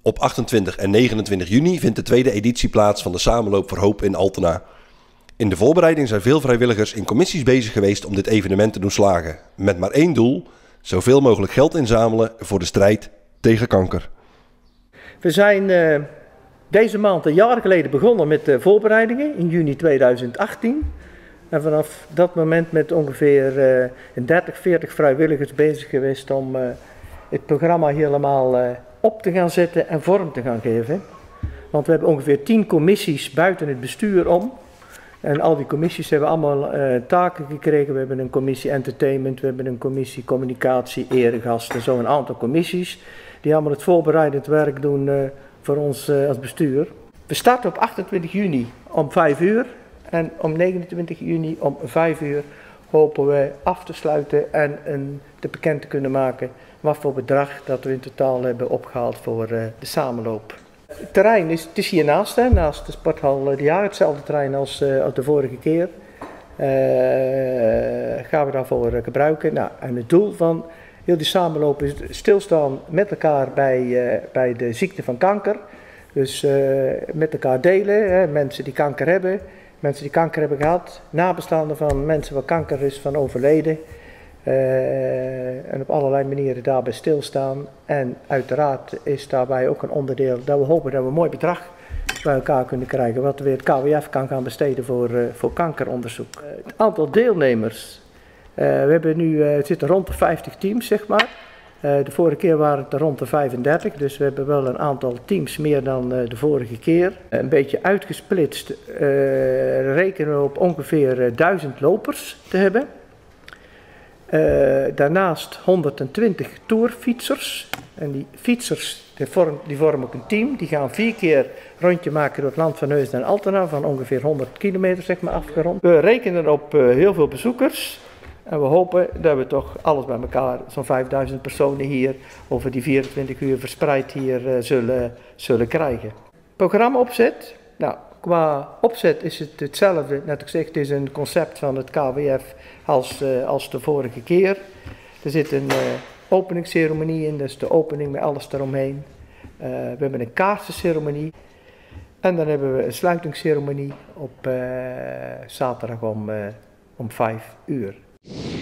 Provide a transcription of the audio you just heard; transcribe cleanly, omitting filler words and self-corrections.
Op 28 en 29 juni vindt de tweede editie plaats van de Samenloop voor Hoop in Altena. In de voorbereiding zijn veel vrijwilligers in commissies bezig geweest om dit evenement te doen slagen. Met maar één doel: zoveel mogelijk geld inzamelen voor de strijd tegen kanker. We zijn deze maand een jaar geleden begonnen met de voorbereidingen in juni 2018. En vanaf dat moment met ongeveer 30, 40 vrijwilligers bezig geweest om het programma helemaal op te gaan zetten en vorm te gaan geven. Want we hebben ongeveer 10 commissies buiten het bestuur om. En al die commissies hebben allemaal taken gekregen. We hebben een commissie entertainment, we hebben een commissie communicatie, eregasten, zo een aantal commissies. Die allemaal het voorbereidend werk doen voor ons als bestuur. We starten op 28 juni om 5 uur en om 29 juni om 5 uur hopen we af te sluiten en te bekend te kunnen maken wat voor bedrag dat we in totaal hebben opgehaald voor de samenloop. Het terrein is hiernaast, naast de sporthal de Jager, hetzelfde terrein als de vorige keer. Gaan we daarvoor gebruiken. Nou, en het doel van heel die samenloop is stilstaan met elkaar bij de ziekte van kanker. Dus met elkaar delen, mensen die kanker hebben, mensen die kanker hebben gehad, nabestaanden van mensen waar kanker is van overleden. En op allerlei manieren daarbij stilstaan. En uiteraard is daarbij ook een onderdeel dat we hopen dat we een mooi bedrag bij elkaar kunnen krijgen, wat weer het KWF kan gaan besteden voor kankeronderzoek. Het aantal deelnemers, we hebben nu, het zitten rond de 50 teams zeg maar. De vorige keer waren het er rond de 35, dus we hebben wel een aantal teams meer dan de vorige keer. Een beetje uitgesplitst rekenen we op ongeveer 1000 lopers te hebben. Daarnaast 120 tourfietsers. En die fietsers die vormen ook een team. Die gaan 4 keer een rondje maken door het land van Heusden en Altena van ongeveer 100 kilometer zeg maar afgerond. We rekenen op heel veel bezoekers. En we hopen dat we toch alles bij elkaar, zo'n 5000 personen hier over die 24 uur verspreid hier zullen krijgen. Programmaopzet. Nou, qua opzet is het hetzelfde. Net ik zeg, het is een concept van het KWF als de vorige keer. Er zit een openingsceremonie in, dat is de opening met alles eromheen. We hebben een kaarsenceremonie. En dan hebben we een sluitingsceremonie op zaterdag om 5 uur.